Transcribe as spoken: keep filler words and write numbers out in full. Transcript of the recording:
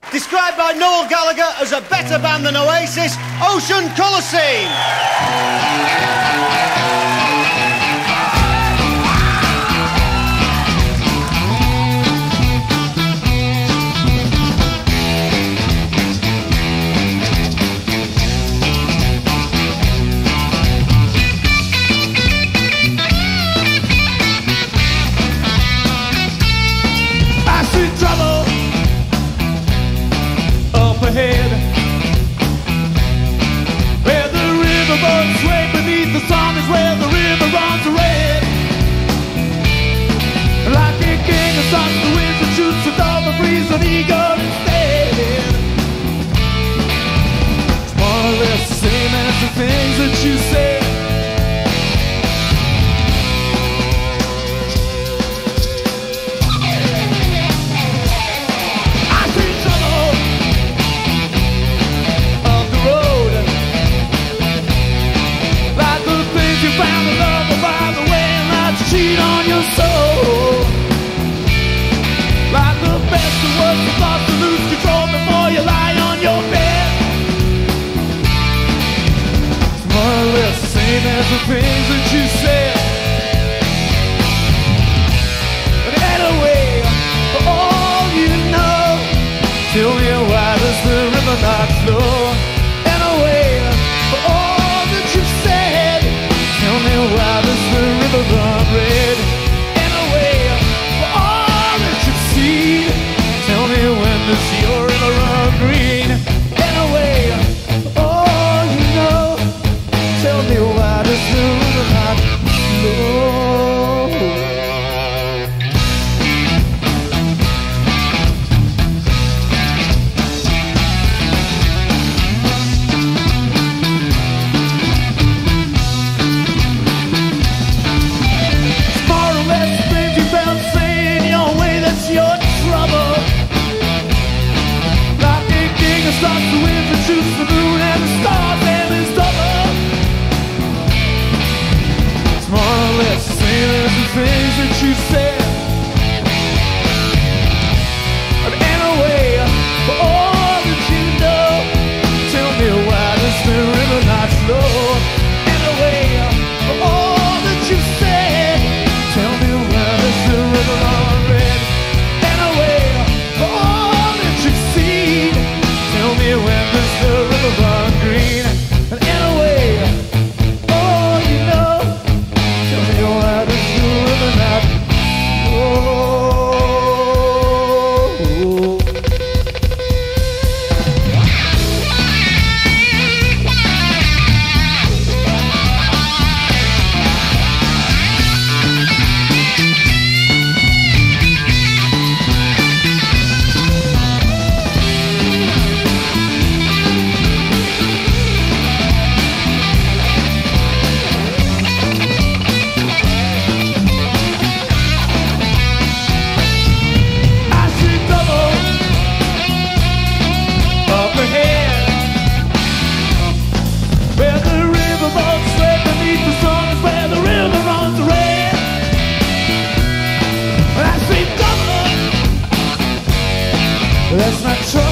Described by Noel Gallagher as a better band than Oasis, Ocean Colour Scene. Ahead, where the riverboat sway beneath the sun is where the river runs red. Like a king of suns, the winds that shoots with all the breeze on eagle instead. It's more or less the same as the things that you said. Found the love by the way and not to cheat on your soul. Like the best of worst of thoughts to lose control before you lie on your bed. It's more or less the same as the things that you said. But anyway, for all you know, tell me why does the river not flow? Anyway, for all that you said, tell me why does the river run red? Anyway, for all that you've seen, tell me when does your river run green? Anyway, for all you know, tell me why does the river not flow? Starts the wind that shoots the moon and the stars and it's double. It's more or less the same as the things that you said. But anyway, for all that you know, tell me why does the river not flow? Anyway, for all that you said, tell me why does the river run red? Anyway, for all that you've seen, tell me when does the river run green? And anyway, oh, you know, tell me why does the river not flow? That's not true.